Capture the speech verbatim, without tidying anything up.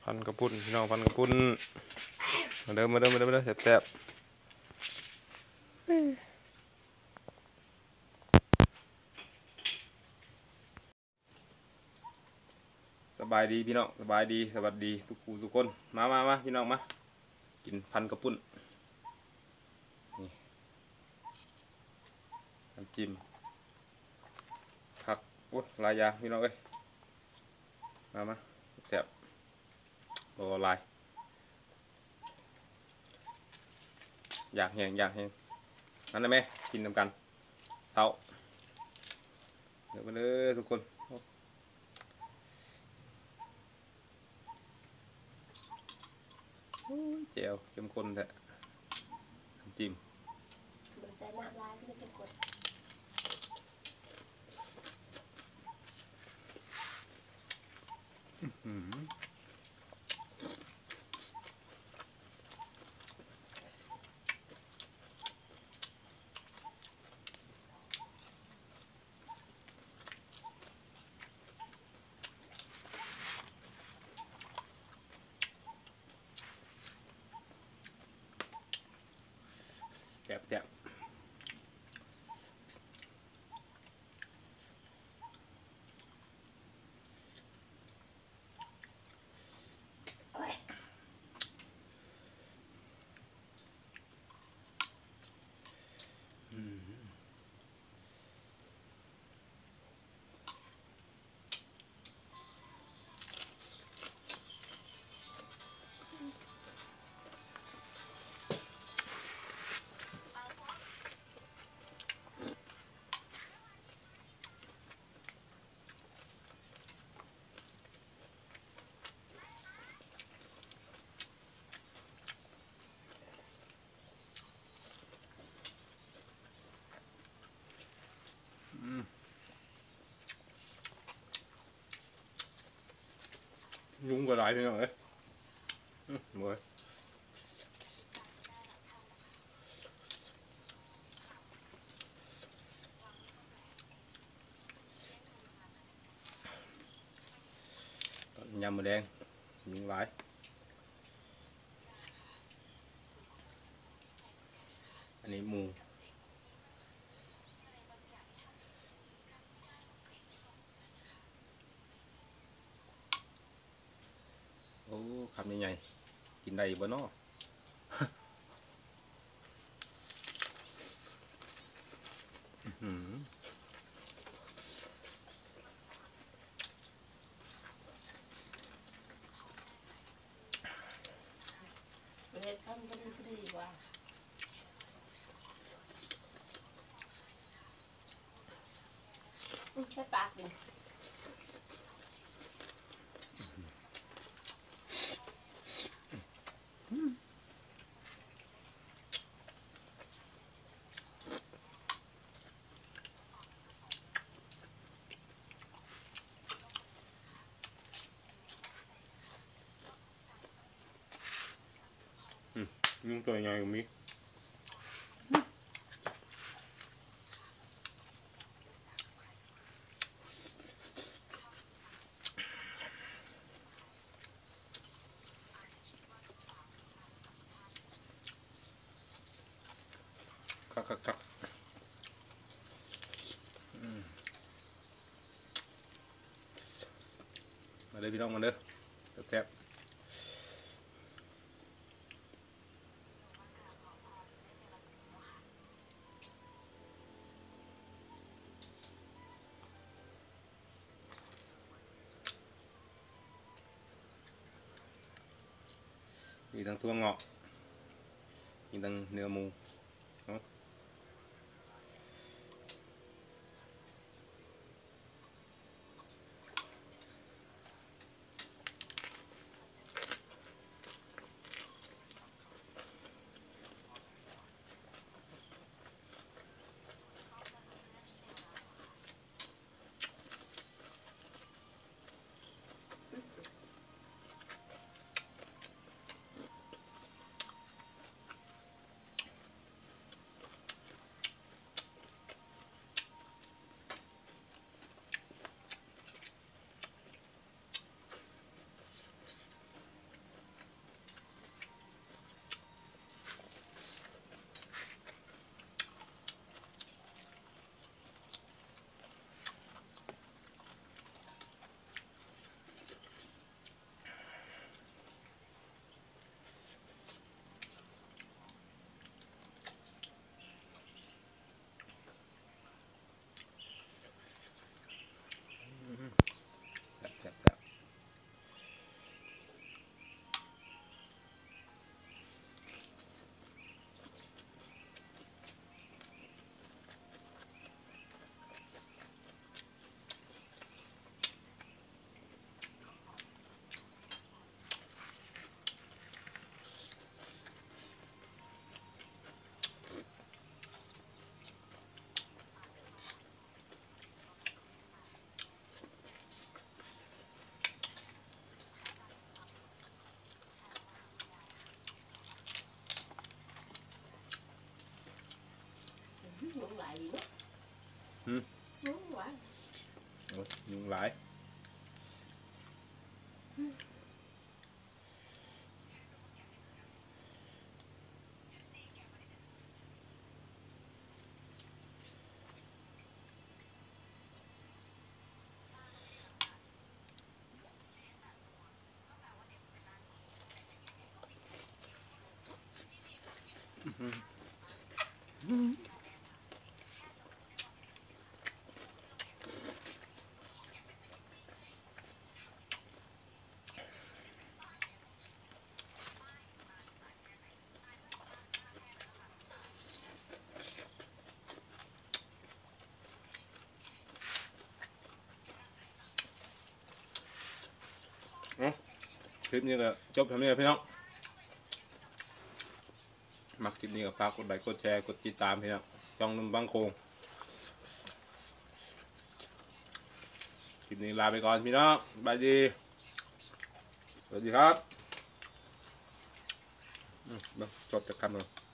พันกระปุ้นพี่น้องพันกระปุ้นมาเดิมมาเดิมมาเดิมมาเดิมแซ่บๆสบายดีพี่น้องสบายดีสวัสดีทุกผู้ทุกคนมามามาพี่น้องมากินพันกระปุ้นนี่น้ำจิ้มผักโอ้ลายยาพี่น้องเอ้ยมามาแซ่บโอ้ลายอยากแห้งอยากแห้งนั่นนะแม่กินนำกันเต้าเดี๋ยวมาเลยทุกคนเจียวเข้มข้นแท้น้ำจิ้มใส่น้ำลายก็จะกดอืมแซ่บแซ่บยุงก็หลายพี่น้องเอ้ยหมดยำหมูแดงยิงหลายอันนี้หมูโอ้คำใหญ่ๆกินได้บ่เนาะอืมเล็ดข้ามก็ดีดีกว่าใช่ปากดิยุงตัวใหญ่กว่ามีคักคักคักมาเลยพี่น้องมาเด้อแซ่บมีทั้งตัวเงาะมีทั้งเนื้อหมูเนาะคลิปนี้ก็จบเท่านี้พี่น้องมักคลิปนี้ก็ฝากกดไลค์กดแชร์กดติดตามพี่น้องจ้องนุ่มบางโคงคลิปนี้ลาไปก่อนพี่น้องบายดีสวัสดีครับอืมจบจากคำหนึ่ง